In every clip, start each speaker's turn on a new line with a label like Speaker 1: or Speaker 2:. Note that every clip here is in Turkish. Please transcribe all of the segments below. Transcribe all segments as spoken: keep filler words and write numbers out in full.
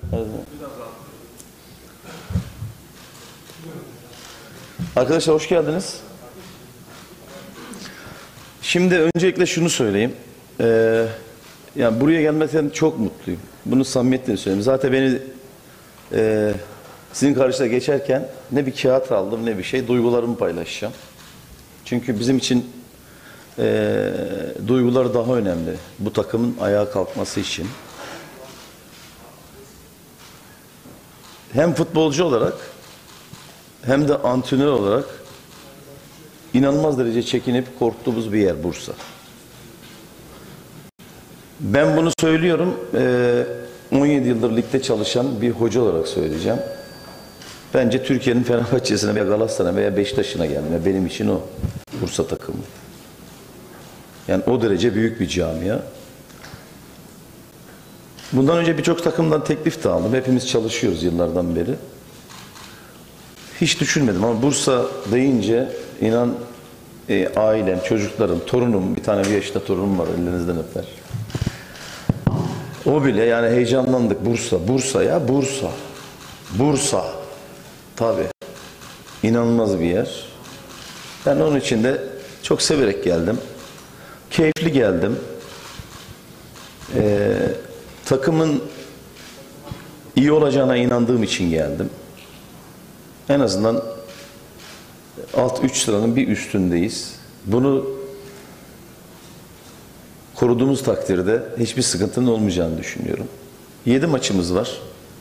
Speaker 1: Arkadaşlar hoş geldiniz. Şimdi öncelikle şunu söyleyeyim. Ee, yani buraya gelmekten çok mutluyum. Bunu samimiyetle söyleyeyim. Zaten beni e, sizin karşıda geçerken ne bir kağıt aldım ne bir şey. Duygularımı paylaşacağım. Çünkü bizim için e, duygular daha önemli. Bu takımın ayağa kalkması için. Hem futbolcu olarak hem de antrenör olarak inanılmaz derece çekinip korktuğumuz bir yer Bursa. Ben bunu söylüyorum, on yedi yıldır ligde çalışan bir hoca olarak söyleyeceğim. Bence Türkiye'nin Fenerbahçe'sine veya Galatasaray'a veya Beşiktaş'ına geldim. Benim için o Bursa takımı. Yani o derece büyük bir camia. Bundan önce birçok takımdan teklif de aldım. Hepimiz çalışıyoruz yıllardan beri. Hiç düşünmedim ama Bursa deyince inan e, ailem, çocuklarım, torunum, bir tane bir yaşında torunum var, ellerinizden öper. O bile yani heyecanlandık. Bursa, Bursa ya Bursa. Bursa. Tabii. İnanılmaz bir yer. Ben onun için de çok severek geldim. Keyifli geldim. Ee, takımın iyi olacağına inandığım için geldim. En azından alt üç sıranın bir üstündeyiz. Bunu koruduğumuz takdirde hiçbir sıkıntının olmayacağını düşünüyorum. Yedi maçımız var.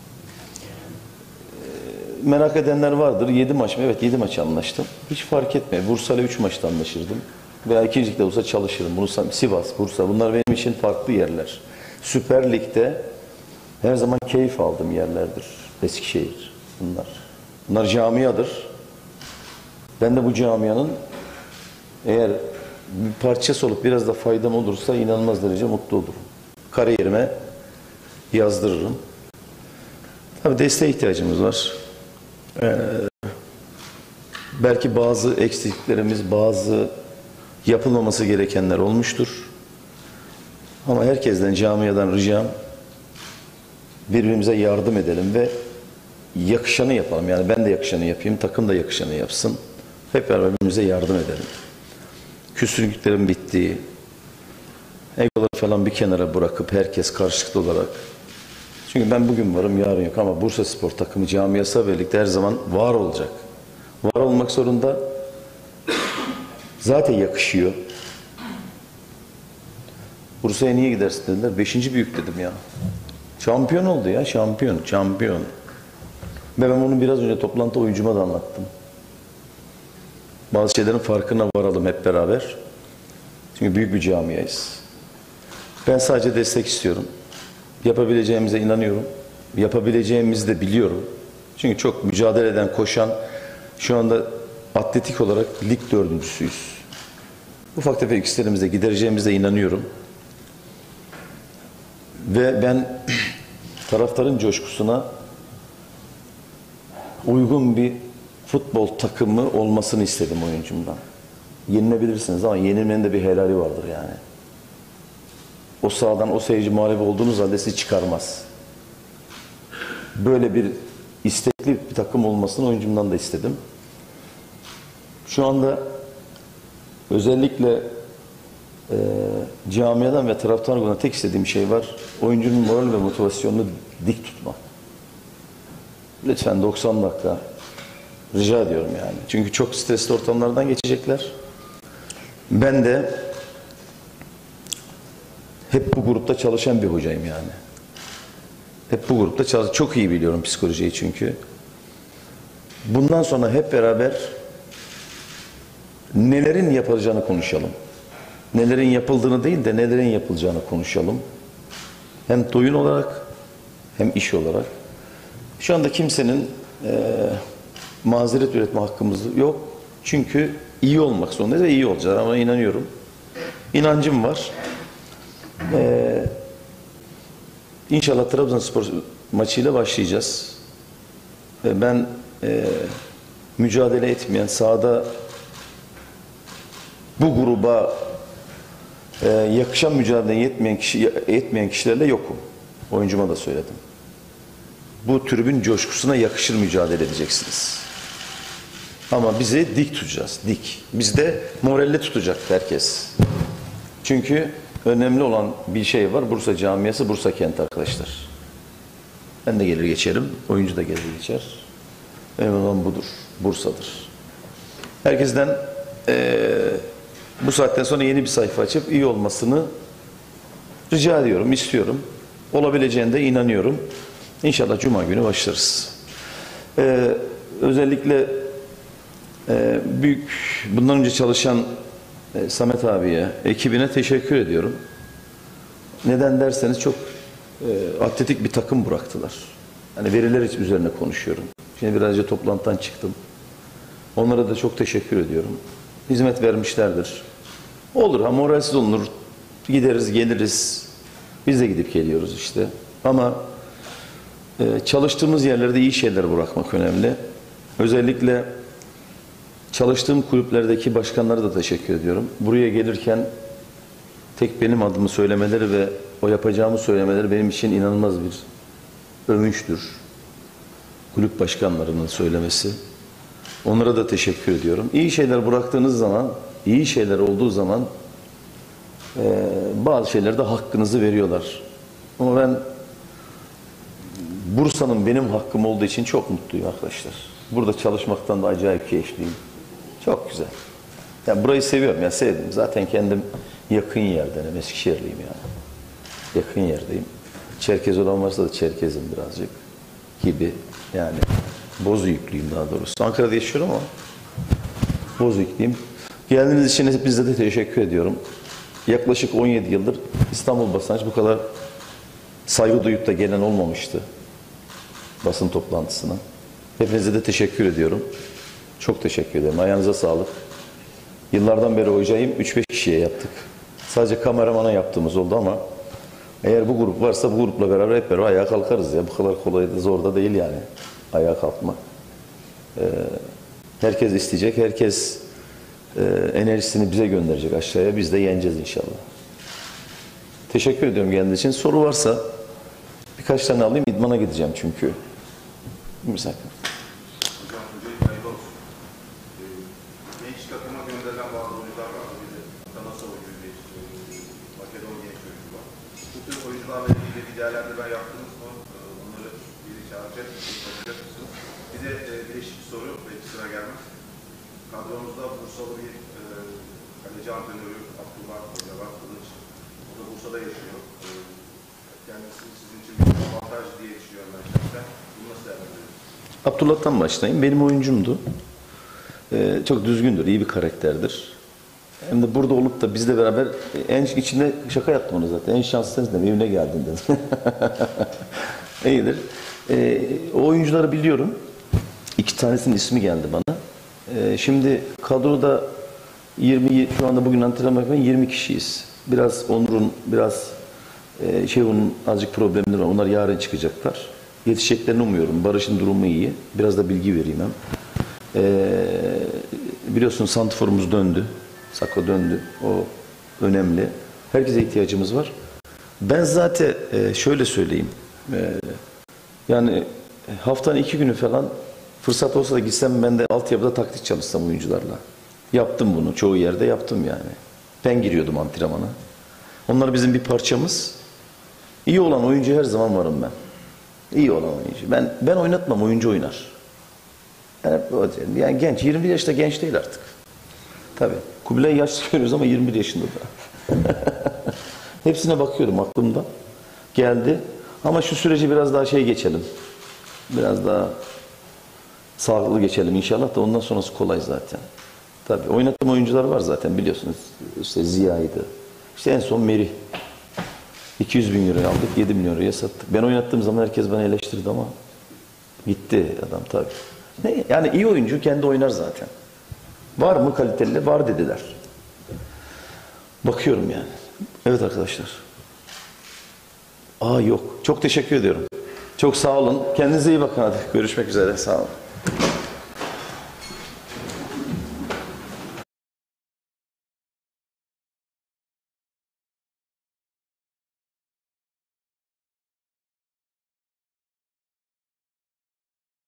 Speaker 1: Ee, merak edenler vardır. Yedi maç mı? Evet, yedi maç anlaştım. Hiç fark etmiyor. Bursa'yla üç maçta anlaşırdım. Veya ikincilikte olsa çalışırım. Bunu Sivas, Bursa, bunlar benim için farklı yerler. Süper Lig'de her zaman keyif aldığım yerlerdir. Eskişehir bunlar. Bunlar camiadır. Ben de bu camianın eğer bir parçası olup biraz da faydam olursa inanılmaz derece mutlu olurum. Kariyerime yazdırırım. Tabii desteğe ihtiyacımız var. Ee, belki bazı eksikliklerimiz, bazı yapılmaması gerekenler olmuştur. Ama herkesten, camiadan ricam birbirimize yardım edelim ve yakışanı yapalım. Yani ben de yakışanı yapayım, takım da yakışanı yapsın. Hep beraber birbirimize yardım edelim. Küslüklerin bittiği, egoları falan bir kenara bırakıp herkes karşılıklı olarak. Çünkü ben bugün varım, yarın yok ama Bursaspor takımı camiasıyla birlikte her zaman var olacak. Var olmak zorunda. Zaten yakışıyor. Bursa'ya niye gidersin dediler. Beşinci büyük dedim ya. Şampiyon oldu ya, şampiyon, şampiyon. Ben onu biraz önce toplantı oyuncuma da anlattım. Bazı şeylerin farkına varalım hep beraber. Çünkü büyük bir camiayız. Ben sadece destek istiyorum. Yapabileceğimize inanıyorum. Yapabileceğimizi de biliyorum. Çünkü çok mücadele eden, koşan, şu anda atletik olarak lig dördüncüsüyüz. Ufak tefek eksiklerimize gidereceğimize inanıyorum. Ve ben taraftarın coşkusuna uygun bir futbol takımı olmasını istedim oyuncumdan. Yenilebilirsiniz ama yenilmenin de bir helali vardır yani. O sahadan o seyirci mağlup olduğunuz halde sizi çıkarmaz. Böyle bir istekli bir takım olmasını oyuncumdan da istedim. Şu anda özellikle e, camiadan ve taraftar grubundan tek istediğim şey var. Oyuncunun moral ve motivasyonunu dik tutmak. Lütfen doksan dakika rica ediyorum yani. Çünkü çok stresli ortamlardan geçecekler. Ben de hep bu grupta çalışan bir hocayım yani. Hep bu grupta çalış. Çok iyi biliyorum psikolojiyi çünkü. Bundan sonra hep beraber nelerin yapılacağını konuşalım. Nelerin yapıldığını değil de nelerin yapılacağını konuşalım. Hem oyun olarak hem iş olarak. Şu anda kimsenin e, mazeret üretme hakkımız yok. Çünkü iyi olmak zorundayız ve iyi olacağız ama inanıyorum. İnancım var. Ee, İnşallah Trabzonspor maçıyla başlayacağız. Ee, ben e, mücadele etmeyen, sahada bu gruba e, yakışan mücadele etmeyen, kişi, etmeyen kişilerle yokum. Oyuncuma da söyledim. bu tribün coşkusuna yakışır mücadele edeceksiniz. Ama bizi dik tutacağız, dik. Bizde moralle tutacak herkes. Çünkü önemli olan bir şey var. Bursa camiası, Bursa kent arkadaşlar. Ben de gelir geçerim, oyuncu da gelir geçer. Önemli olan budur, Bursa'dır. Herkesten ee, bu saatten sonra yeni bir sayfa açıp iyi olmasını rica ediyorum, istiyorum. Olabileceğine de inanıyorum. İnşallah Cuma günü başlarız. Ee, özellikle e, büyük, bundan önce çalışan e, Samet abiye, ekibine teşekkür ediyorum. Neden derseniz çok e, atletik bir takım bıraktılar. Yani veriler üzerine konuşuyorum. Şimdi biraz önce toplantıdan çıktım. Onlara da çok teşekkür ediyorum. Hizmet vermişlerdir. Olur ha, moralsiz olunur. Gideriz, geliriz. Biz de gidip geliyoruz işte. Ama e, çalıştığımız yerlerde iyi şeyler bırakmak önemli. Özellikle çalıştığım kulüplerdeki başkanlara da teşekkür ediyorum. Buraya gelirken tek benim adımı söylemeleri ve o yapacağımı söylemeleri benim için inanılmaz bir övünçtür. Kulüp başkanlarının söylemesi. Onlara da teşekkür ediyorum. İyi şeyler bıraktığınız zaman, iyi şeyler olduğu zaman e, bazı şeylerde hakkınızı veriyorlar. Ama ben Bursa'nın benim hakkım olduğu için çok mutluyum arkadaşlar. Burada çalışmaktan da acayip keyifliyim. Çok güzel. Yani burayı seviyorum. Yani sevdim. Zaten kendim yakın yerdenim. Eskişehirliyim yani. Yakın yerdeyim. Çerkez olan varsa da Çerkez'im birazcık gibi. Yani Bozüyüklüyüm daha doğrusu. Ankara'da yaşıyorum ama Bozüyüklüyüm. Geldiğiniz için hepinize de teşekkür ediyorum. Yaklaşık on yedi yıldır İstanbul basına hiç bu kadar saygı duyup da gelen olmamıştı basın toplantısına. Hepinize de teşekkür ediyorum. Çok teşekkür ederim. Ayağınıza sağlık. Yıllardan beri hocayım. üç beş kişiye yaptık. Sadece kameramana yaptığımız oldu ama eğer bu grup varsa bu grupla beraber hep beraber ayağa kalkarız ya. Bu kadar kolay da zor da değil yani. Ayağa kalkmak. Ee, herkes isteyecek. Herkes e, enerjisini bize gönderecek aşağıya. Biz de yeneceğiz inşallah. Teşekkür ediyorum geldiğiniz için. Soru varsa birkaç tane alayım. İdmana gideceğim çünkü. Misal.
Speaker 2: Hocam öncelikle hayırlı olsun. Ee, genç takıma gönderilen bazı oyuncular var. Bir de Tanasa oyuncu, bir Makedon genç oyuncu var. Bu tür oyuncularla ilgili bir değerlendirme yaptınız mı? Ee, onları biri çağıracak, konuşacak mısınız? Bir de e, bileşik bir soru, belki sıra gelmez. Kadromuzda Bursalı bir e, kaleci antrenörü Abdullah Hoca var, Kılıç. O da Bursa'da yaşıyor. E, kendisi sizin için bir avantaj diye düşünüyorum ben şahsen. Bunu nasıl değerlendiriyorsunuz?
Speaker 1: Abdullah'tan başlayayım. Benim oyuncumdu. Ee, çok düzgündür, iyi bir karakterdir. Hem de burada olup da bizle beraber en içinde şaka yaptım onu zaten. En şanslı sensin dedim. Evine geldin dedim. İyidir. Ee, o oyuncuları biliyorum. İki tanesinin ismi geldi bana. Ee, şimdi kadroda yirmi, şu anda bugün antrenman yapan yirmi kişiyiz. Biraz Onur'un, biraz e, Şevun'un azıcık problemleri var. Onlar yarın çıkacaklar. Yetişeceklerini umuyorum. Barış'ın durumu iyi. Biraz da bilgi vereyim hem. Ee, biliyorsun santrforumuz döndü. Sako döndü. O önemli. Herkese ihtiyacımız var. Ben zaten e, şöyle söyleyeyim. E, yani haftanın iki günü falan fırsat olsa da gitsem ben de altyapıda taktik çalışsam oyuncularla. Yaptım bunu. Çoğu yerde yaptım yani. Ben giriyordum antrenmana. Onlar bizim bir parçamız. İyi olan oyuncu her zaman varım ben. İyi olan oyuncu. Ben ben oynatmam, oyuncu oynar. Yani, yani genç, yirmi bir yaşta genç değil artık. Tabii. Kubilay yaşlı görüyoruz ama yirmi bir yaşında da. Hepsine bakıyorum aklımda. Geldi. Ama şu süreci biraz daha şey geçelim. Biraz daha sağlıklı geçelim inşallah da ondan sonrası kolay zaten. Tabii. Oynattığım oyuncular var zaten biliyorsunuz. İşte Ziya'ydı. İşte en son Merih. iki yüz bin euro aldık, yedi milyon euroya sattık. Ben oynattığım zaman herkes bana eleştirdi ama gitti adam tabii. Ne? Yani iyi oyuncu kendi oynar zaten. Var mı kaliteli? Var dediler. Bakıyorum yani. Evet arkadaşlar. Aa yok. Çok teşekkür ediyorum. Çok sağ olun. Kendinize iyi bakın hadi. Görüşmek üzere. Sağ olun.